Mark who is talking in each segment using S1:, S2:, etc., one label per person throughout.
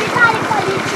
S1: Виталик полечу.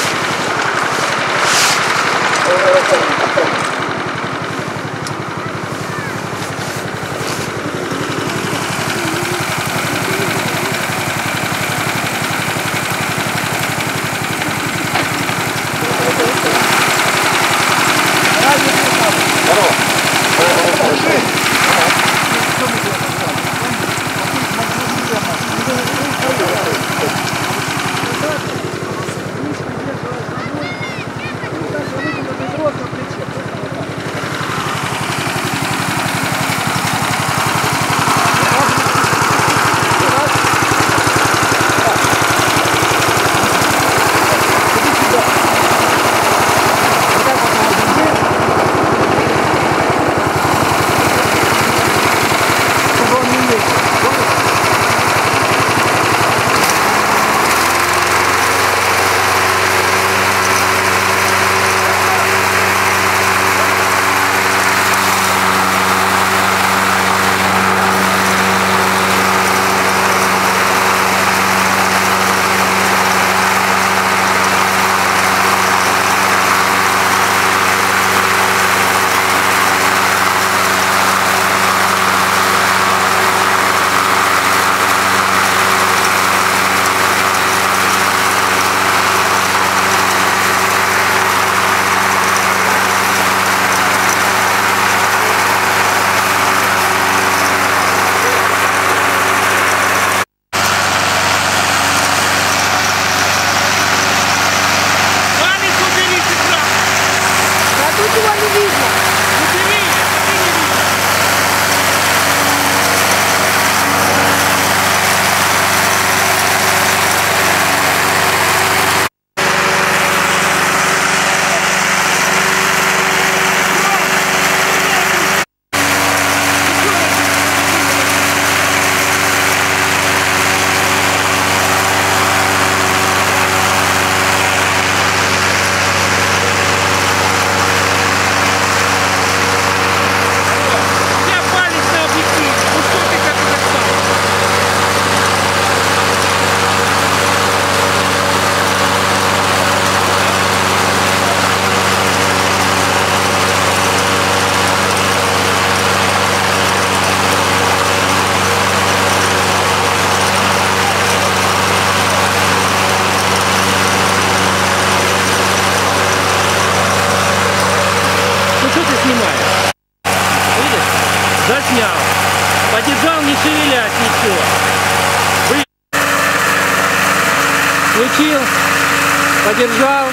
S2: Заснял. Подержал, не шевелясь, ничего. Включил. Подержал.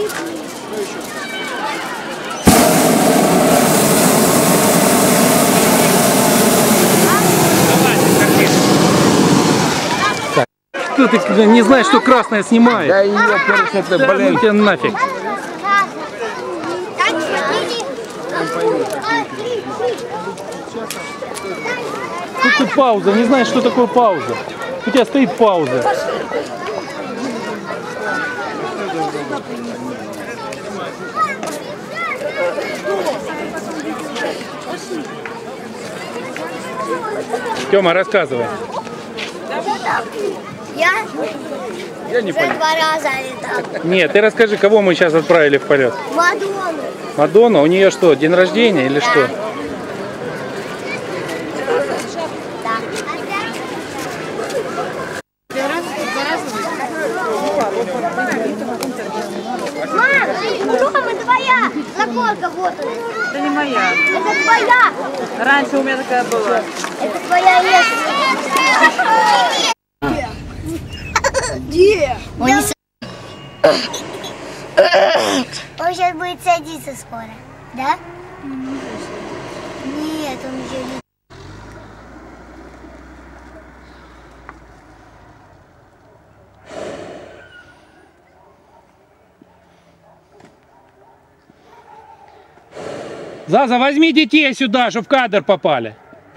S2: Что ты не знаешь, что красное снимает?
S1: Да ее, короче,
S2: Да ну тебя нафиг. Тут ты пауза, не знаешь, что такое пауза. У тебя стоит пауза. Тёма, рассказывай.
S3: Я
S2: не
S3: уже
S2: понял.
S3: 2 раза летал.
S2: Нет, ты расскажи, кого мы сейчас отправили в полет?
S3: Мадонну.
S2: Мадонна? У нее что, день рождения или что?
S3: Мам, дома твоя. Заколка вот она.
S4: Это не моя.
S3: Это твоя.
S4: Раньше у меня такая была.
S3: Это твоя есть. Где? Он сейчас будет садиться скоро, да? Нет, он еще не...
S2: Заза, возьми детей сюда, чтобы в кадр попали.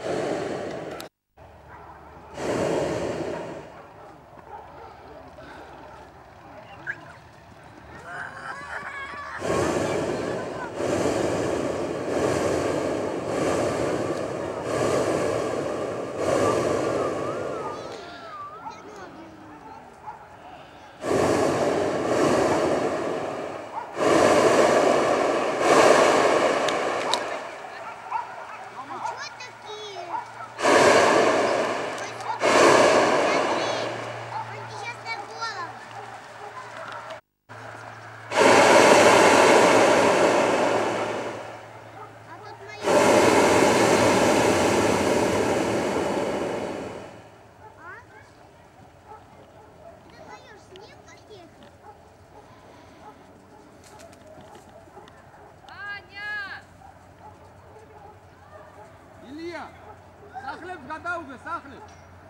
S1: Илья, сахлеб гадал бы, сахлеб.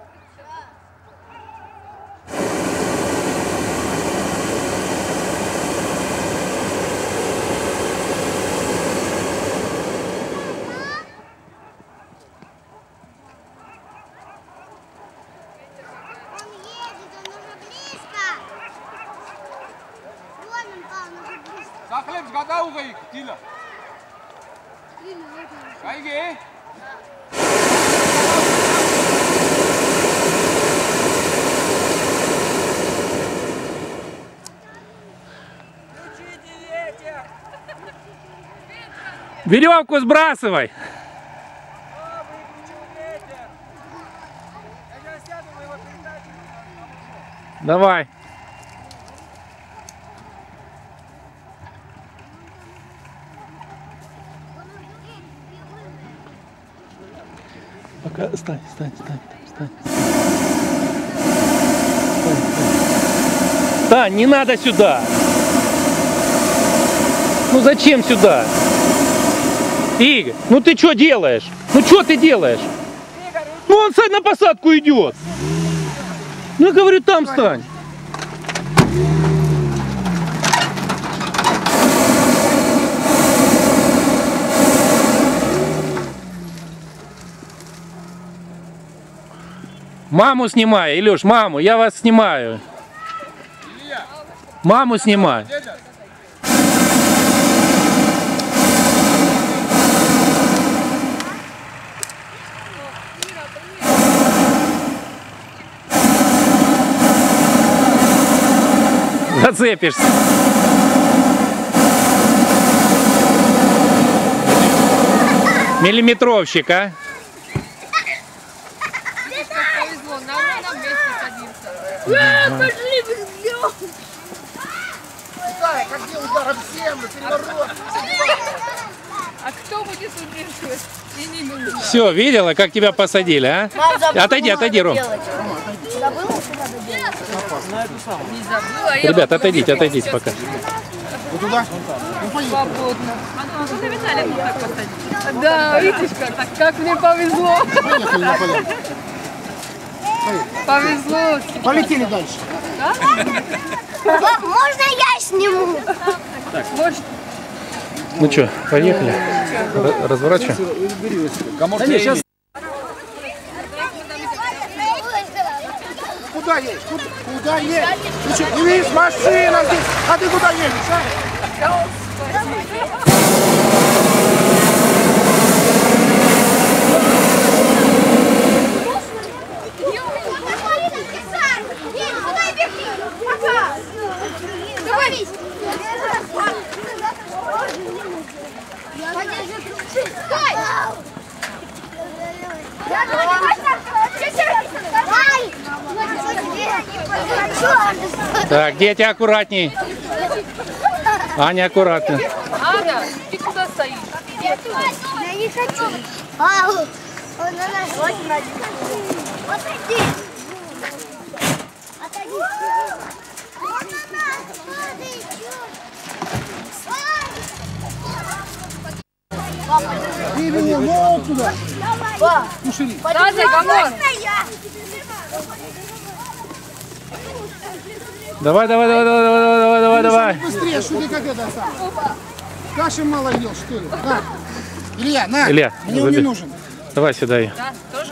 S1: Сахлеб гадал бы их, Тила. Кайги?
S2: Веревку сбрасывай. Давай. Пока стань. Стань, не надо сюда. Ну зачем сюда? Игорь, ну ты что делаешь? Ну что ты делаешь? Ну он на посадку идет. Ну я говорю, там стань. Маму снимай, Илюш, маму, я вас снимаю. Маму снимай. Зацепишься. Миллиметровщик, а?
S4: Повезло, на месте садится.
S3: Пошли вы сделал.
S1: Как где удар об землю, переворот.
S4: А кто будет удерживать? И не нужно.
S2: Все, видела, как тебя посадили, а? Отойди, Ром.
S3: Забыла, что надо делать?
S4: Не забыла.
S2: Ребят, отойдите пока.
S1: Вот туда? Ну, поехали.
S4: Свободно. Можно Виталия вот так посадить? Да, видишь, как мне повезло.
S1: Поехали на поля.
S4: Повезло.
S1: Полетели дальше.
S3: Можно я сниму?
S4: Может,
S2: Ну что, поехали? Разворачиваем.
S1: Да нет, сейчас. Куда едешь? Куда едешь? Ты что, не видишь, машина здесь? А ты куда едешь, а?
S2: Так, дети, аккуратней. Аня, аккуратно.
S4: Аня, ты куда стоишь?
S3: Я не хочу. Ау, он на нас. Отойди. Отойди. Он на нас.
S1: Иди, вот туда.
S4: Саша, камон!
S2: Давай, давай, давай, давай, давай, давай, давай, давай.
S1: Быстрее, что ты как это сам. Каши мало ел, что ли? На. Илья, на.
S2: Илья,
S1: Мне он не
S2: забей.
S1: нужен.
S2: Давай сюда ее.
S4: Да, тоже?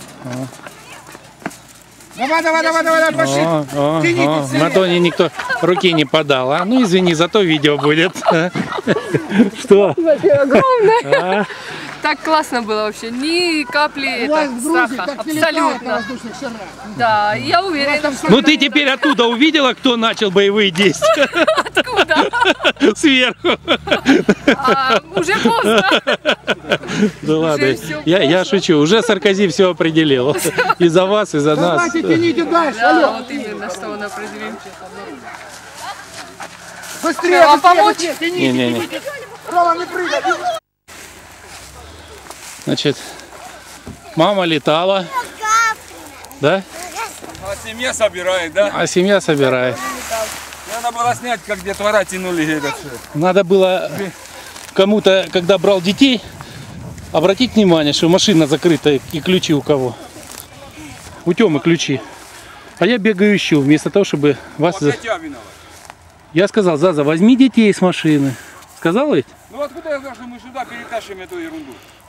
S1: Давай, пошли. Тяните,
S2: На Тоне никто руки не подал, а? Ну извини, зато видео будет. Что?
S4: Огромное. Так классно было вообще. Ни капли
S1: У вас
S4: так,
S1: в Грузии
S4: страха.
S1: так не летают на
S4: Абсолютно.
S1: воздушных шарах.
S4: Да, я уверена, что...
S2: Ну ты теперь оттуда увидела, кто начал боевые действия?
S4: Откуда?
S2: Сверху.
S4: Уже поздно.
S2: Да ладно,
S4: всё
S2: я шучу, уже Саркози все определил. И за вас, и за нас.
S1: Давайте тяните дальше,
S4: Да,
S1: алло.
S4: вот именно, что он определил.
S1: Быстрее,
S4: Вам
S1: быстрее,
S4: помочь?
S1: быстрее, тяните.
S2: Не-не-не.
S1: Рома, не прыгай.
S2: Значит, мама летала, да?
S5: А семья собирает, да?
S2: А семья собирает.
S5: Надо было снять, как детвора тянули этот.
S2: Надо было кому-то, когда брал детей, обратить внимание, что машина закрыта и ключи у кого. У Тёмы ключи. А я бегаю ищу, вместо того, чтобы вас...
S5: Вот я тебя виноват.
S2: Я сказал, Заза, возьми детей с машины. Сказал ведь?
S5: Ну откуда я знаю, что мы сюда перетащим эту ерунду?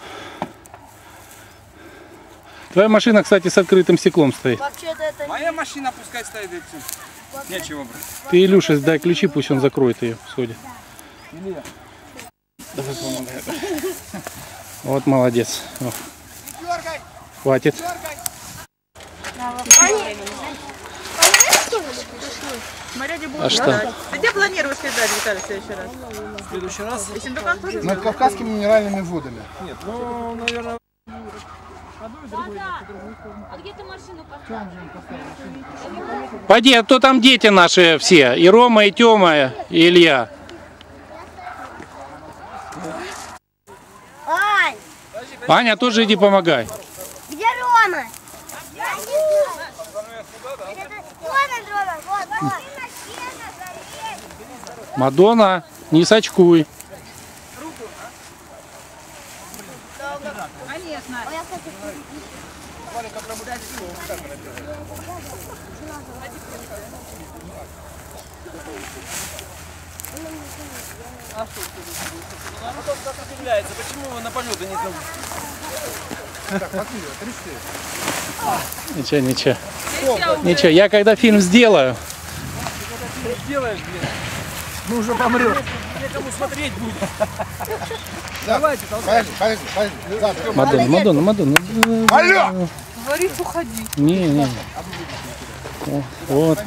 S2: Твоя машина, кстати, с открытым стеклом стоит.
S3: Вообще-то это
S5: Моя машина пускай стоит и все. Нечего брать.
S2: Ты Илюше дай ключи, пусть он закроет ее в сходе. Давай помогай. Вот молодец. О. Хватит. А что?
S6: Ты где планируешь летать, Виталий, в следующий раз? В следующий раз? И Синдукан тоже?
S1: Над Кавказскими минеральными водами.
S2: Пойди, а то там дети наши все. И Рома, и Тёма, и Илья.
S3: Ань,
S2: Аня, тоже иди помогай.
S3: где Рома? Вон он, Рома, вот.
S2: Мадонна, не сачкуй.
S5: Почему на полеты не
S2: Ничего, ничего. Ничего, я когда фильм сделаю,
S1: Мы уже помрем.
S5: Некому смотреть будет.
S1: Давайте, подожди. Завтра.
S2: Мадонна.
S1: Алло!
S4: Говорит, уходи.
S2: Не. О, вот.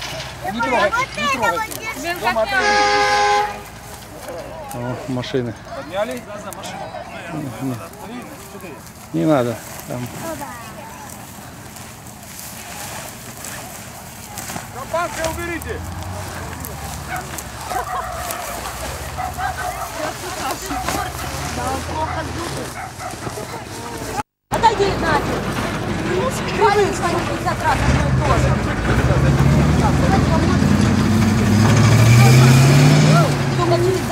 S2: О, машины.
S5: Подняли?
S2: Не надо. Там.
S5: Шампанское уберите.
S3: Отойди, Надя. Палец, 50 раз одно и то же.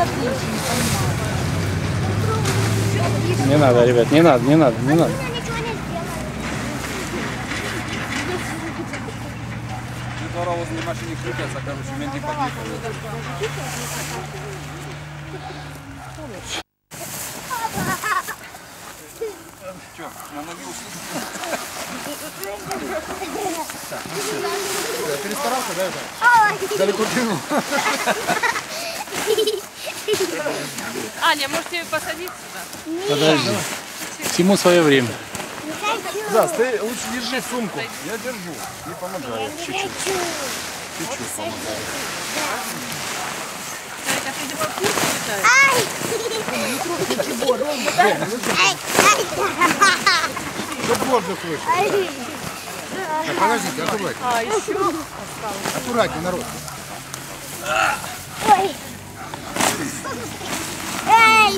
S2: Не надо, ребят, не надо, не надо, не надо.
S5: Двора возле машины крутятся, короче, менты подъехали. Че, на ноги ушли?
S1: Перестарался, да, это? Далеко кинул.
S4: Аня, можете посадить сюда?
S2: Подожди. Всему свое время.
S1: Да, ты лучше держи сумку. Я держу и помогаю. Чуть-чуть. Чуть-чуть помогаю. Чтоб воздух вышел. Так, подождите, аккуратнее.
S4: А, еще?
S1: Аккуратнее, народ.
S3: Ой. Эй!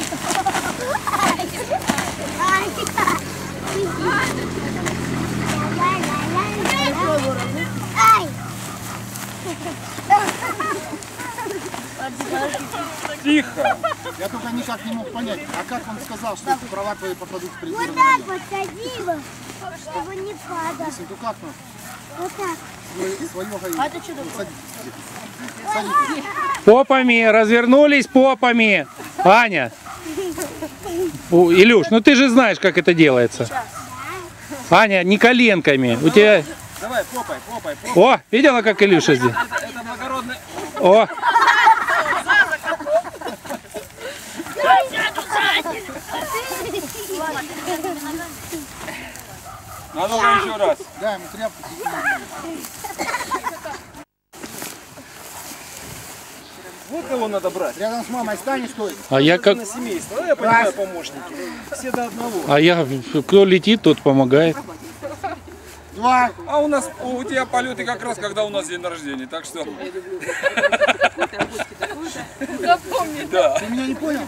S3: Ай!
S5: Тихо!
S1: Я только никак не мог понять, а как он сказал, что права твои попадут в
S3: Вот
S1: предвыборную?
S3: так вот садила, чтобы не падал.
S1: Если то как, ну,
S3: Вот так.
S1: свое гаишь.
S2: Попами, развернулись попами. Аня. Илюш, ну ты же знаешь, как это делается. Аня, не коленками. У тебя...
S5: Давай, попай, попай, попай.
S2: О, видела, как Илюша здесь?
S5: Это благородный...
S2: О,
S5: Надо еще раз.
S1: Да, ему тряпку.
S6: Вот кого надо брать.
S1: Рядом с мамой станешь, стой.
S2: а я как...
S6: На семейство. Ну, я понимаю, помощники. Все до одного.
S2: А я, кто летит, тот помогает.
S1: 2.
S5: А у нас, у тебя полеты как раз, когда у нас день рождения, так что...
S4: Запомни.
S5: Да.
S1: Ты меня не понял?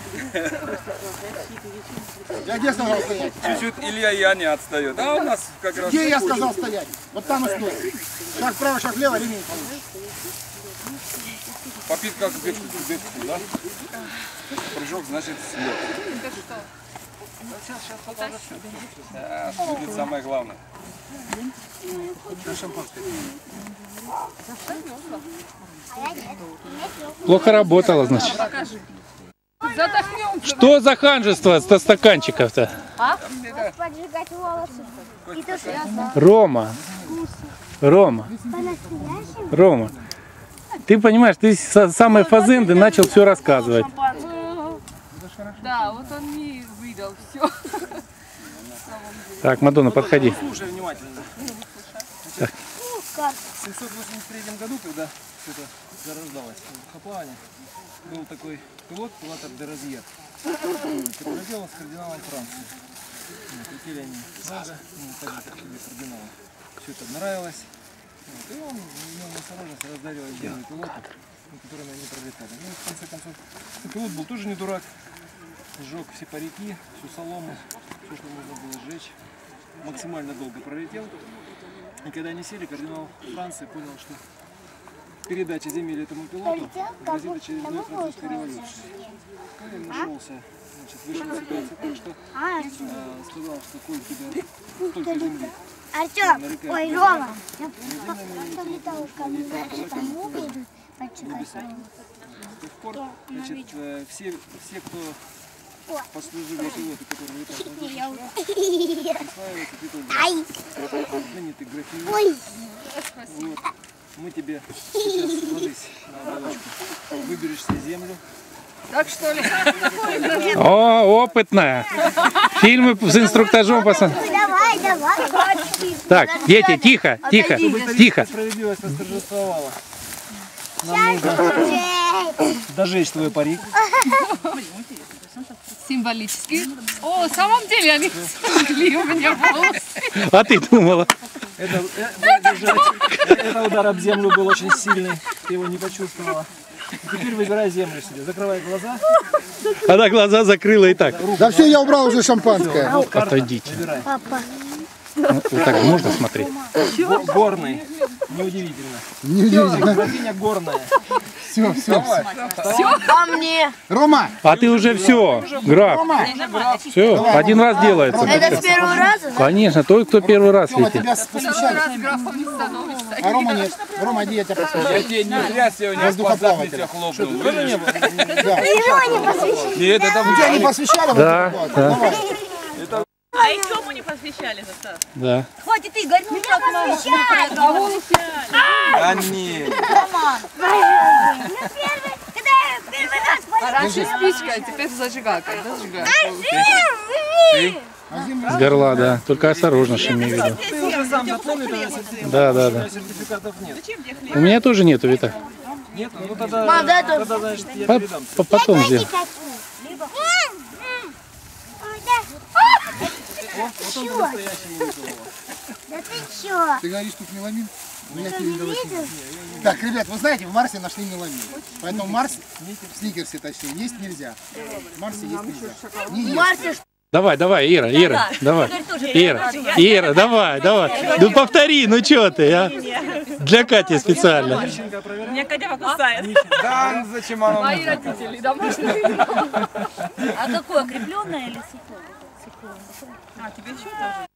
S1: Я где сказал стоять?
S5: Чуть-чуть Илья и Аня отстает. А у нас как раз...
S1: Где я сказал стоять? Вот там и стой. Шаг вправо, шаг влево, ремень получишь.
S5: Попит как в бегу, да? Прыжок, значит, слет. Да, будет самое главное.
S2: Плохо работала, значит.
S4: Задохнемся.
S2: Что за ханжество со стаканчиков-то?
S3: Поджигать волосы. И то, что я
S2: Рома. Рома.
S3: по-настоящему.
S2: Рома. Ты понимаешь, ты с самой фазенды начал все рассказывать.
S4: Да, вот он не выдал все.
S2: Так, Мадонна, подходи.
S6: Слушай внимательно.
S2: Так.
S6: В 783 году, когда все это зарождалось в Хаплане, был такой пилот, пилотор де Розьер, который делал с кардиналом Франции. Летели они много, также кардинала. Все это нравилось. И он имел настороженность раздаривать землю пилотов, которыми они пролетали. Ну, в конце концов, пилот был тоже не дурак. Сжег все парики, всю солому, все, что можно было сжечь. Максимально долго пролетел. И когда они сели, кардинал Франции понял, что передача земель этому пилоту грозит очередной французской революцией. Он нашелся, значит, вышел ситуацию так, что сказал, что коль тебя столько земли.
S3: Артем, ой, Рома. Я летал в камеру, тому идут поджигать.
S6: С тех пор, значит, все, кто послужили пилоты, которые летают, присваиваются титул знаменитый графинь.
S3: Ой,
S6: Вот. Мы тебе сейчас ложись на оболочку, выберешь себе землю.
S4: Так что ли?
S2: О, опытная. Фильмы с инструктажом посмотри.
S3: давай, давай.
S2: Так, дети, тихо, тихо, тихо.
S6: Справедливость восторжествовала. Нам нужно дожечь твой парик.
S4: Символически. О, в самом деле они сожгли у меня волосы.
S2: А ты думала?
S6: Это удар об землю был очень сильный. Ты его не почувствовала. Теперь выбирай землю себе. Закрывай глаза.
S2: Она глаза закрыла и так.
S1: Да все, я убрал уже шампанское.
S2: Отойдите.
S6: Выбирай.
S2: Ну, вот так можно смотреть?
S6: Горный. Неудивительно.
S1: Неудивительно.
S6: Графиня горная.
S7: Все, все.
S4: По мне.
S7: Рома,
S2: А ты уже все, граф. Все, один раз делается.
S3: Это с первого раза?
S2: Конечно, тот, кто первый раз
S7: Рома,
S2: летит.
S7: тебя посвящали.
S4: Раз графом не становишься.
S7: А Рома нет. Рома, иди, я тебя посвящаю.
S5: Я тебе не зря сегодня
S7: Воздухоплаватель.
S5: хлопнул.
S7: Да.
S5: Нет, это
S7: Тебя не посвящали?
S2: Да,
S7: воздухоплаватель? Давай.
S4: А и чему не посвящали застав?
S2: Да.
S3: Хватит ты, горь, ну не посвящай.
S5: А нет.
S3: Ну когда я первый раз
S4: Раньше спичка, а теперь зажигалка. Да, зажигалка.
S2: С горла, да. Только осторожно, что имею в виду.
S6: Ты уже сам заполнил этот сертификат.
S2: Да, да, да.
S6: Сертификатов нет.
S2: У меня тоже нету, Витак.
S6: Нет? Ну тогда,
S3: Мам, дай тут.
S6: тогда значит, я передам.
S2: Потом сделаю.
S6: Вот он настоящий Николова.
S3: Да ты чё?
S7: Ты говоришь, тут меламин? У меня передалось. Так, ребят, вы знаете, в Марсе нашли меламин. Поэтому Марс, в Сникерсе точнее, есть нельзя. В Марсе есть нельзя. Не есть.
S2: Давай, давай, Ира, давай. Ира, давай. Ну повтори, ну что ты, а? Для Кати специально.
S4: Меня Катя кусает.
S5: Да, зачем оно
S4: Мои
S5: нужно?
S4: родители домашние.
S8: А какое, крепленное или сухое?
S4: А, тебе еще тоже?